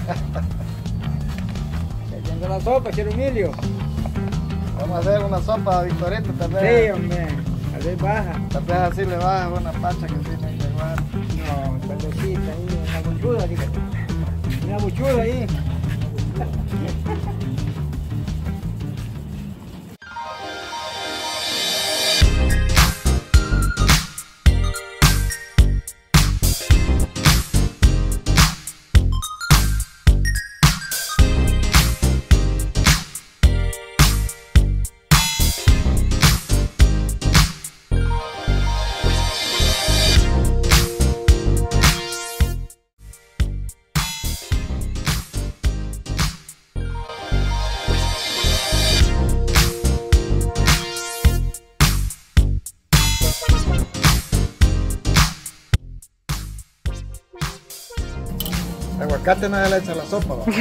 Haciendo la sopa, quiero Emilio. Vamos a hacer una sopa, Victorito, tal vez. Sí, hombre. Tal vez baja. Tal vez así le baja una pacha que tiene que llevar. No, tardecita ahí, una buchuda, dígate. Una buchuda ahí. Aguacate no se le echa a la sopa, ¿va?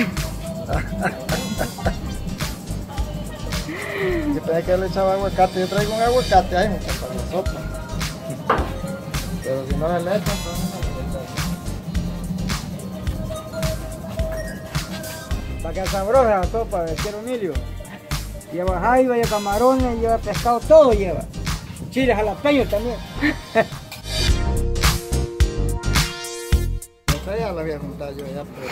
Yo pensé que le echaba aguacate. Yo traigo un aguacate ahí para la sopa. Pero si no se le echa, entonces no le echa. Para que sabrosa la sopa, quiero Emilio. Lleva jaiba, lleva camarones, lleva pescado, todo lleva. Chiles jalapeños también. Ella la voy a juntar yo allá, pero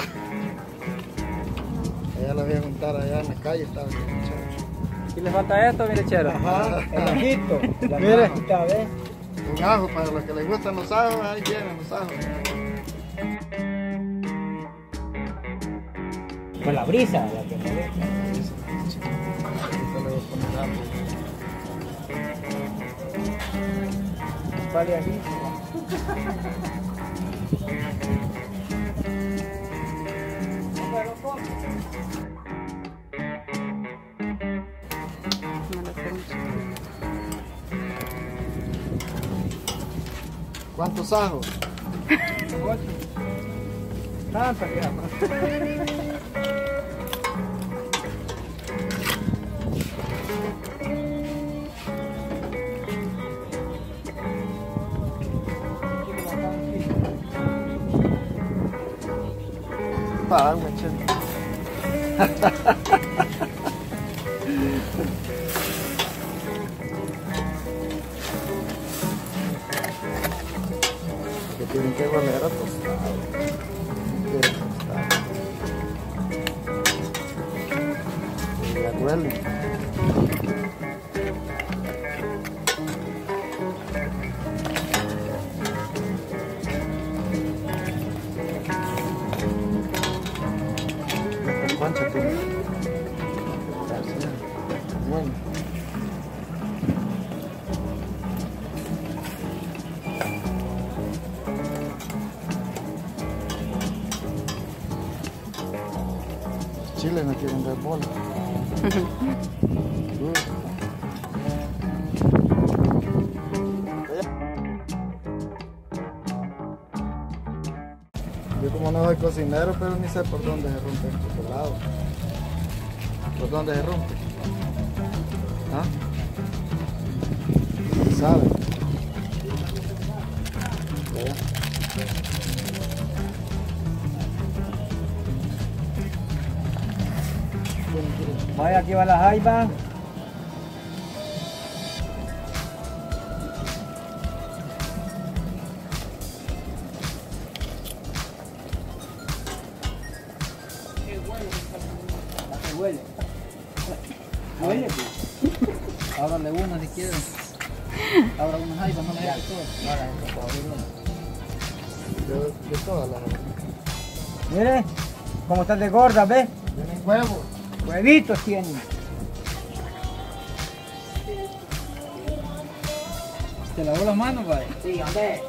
ella la voy a juntar allá en la calle, estaba bien muchacho. ¿Y le falta esto, mire, chero? Ajá, el ajito. Mire. Ajita, ¿ves? Un ajo, para los que les gustan los ajos, ahí tienen los ajos. Con la brisa, la que me ve. Ahorita le voy a poner ajo. Vale aquí. ¿Cuántos ajos? 8. Tanta que llama. Para, machete. Que tienen que volver a tostar. Quieren tostar. Y ya huele. Esta concha tiene que quitarse. Bueno. Chile no quieren dar bola. Yo como no soy cocinero, pero ni sé por dónde se rompe el chocolate. ¿Por dónde se rompe? ¿Ah? ¿Sabe? ¿Verdad? Vaya, aquí va la jaiba. ¿Qué huele? ¿Huele? Ábrale una si quieres. Abra una jaiba, no le hagas todo. De todas las. Mire, cómo están de gorda, ¿ves? Tienen huevos. Huevitos tienen. ¿Te lavó las manos, vaya? Sí, hombre.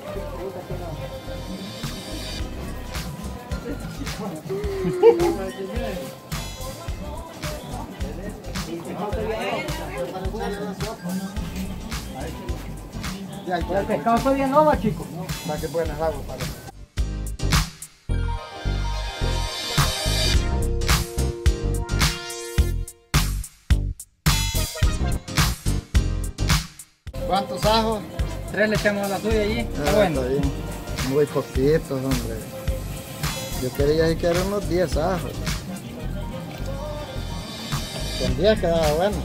El pescado todavía no va, chicos. Para que buenas aguas para. ¿Cuántos ajos? 3 le echamos a la suya allí. Está Ah, bueno. está bien. Muy poquitos, hombre. Yo quería que eran unos 10 ajos. Con 10 quedaba bueno.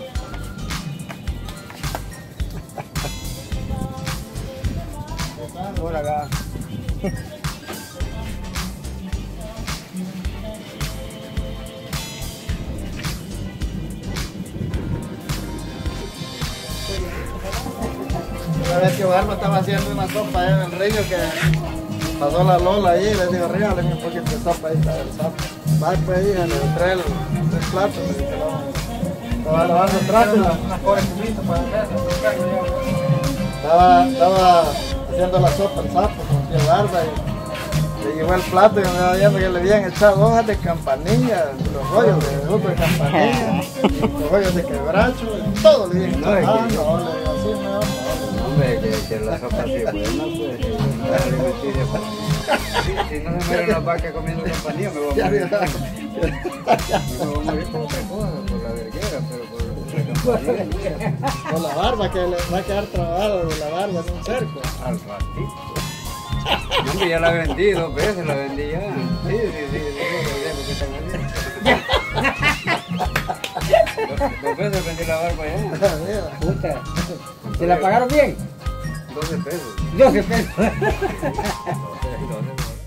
Por acá. Una vez que Barba estaba haciendo una sopa allá en el río que pasó la Lola ahí y le dijo, regálame un poquito de sopa ahí para el sapo. Va pues hija, le trae el plato, le dije, estaba lavando el trato. Unas pobres cubitos para hacerlo. Estaba haciendo la sopa el sapo con tío Barba y le llegó el plato y me estaba viendo que le habían echado hojas de campanilla, los rollos de fruto de campanilla, los rollos de quebracho, todo le dije, no, le digo así, no. Hombre, que la sopa así es buena, pues. Si no se muere una vaca comiendo campanilla, me voy a morir. Me voy a morir por otra cosa, por la verguera, pero por la campanilla. Con la barba, que le va a quedar trabado de la barba en un cerco. Al ratito. Hombre, ya la vendí 2 veces, la vendí ya. Sí, porque 2 veces vendí la barba ya. Puta. ¿Se la pagaron bien? 12 pesos. 12 pesos. 12.